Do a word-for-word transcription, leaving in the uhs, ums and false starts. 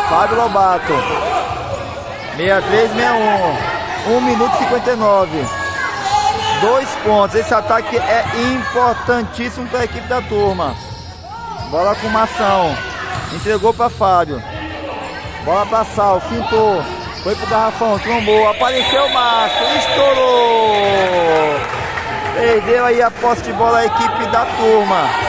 Fábio Lobato. sessenta e três, sessenta e um. um minuto e cinquenta e nove. Dois pontos. Esse ataque é importantíssimo para a equipe da turma. Bola com Mação. Entregou para Fábio. Bola para Sal. Fintou. Foi pro garrafão. Trombou. Apareceu o Márcio. Estourou. Perdeu aí a posse de bola a equipe da turma.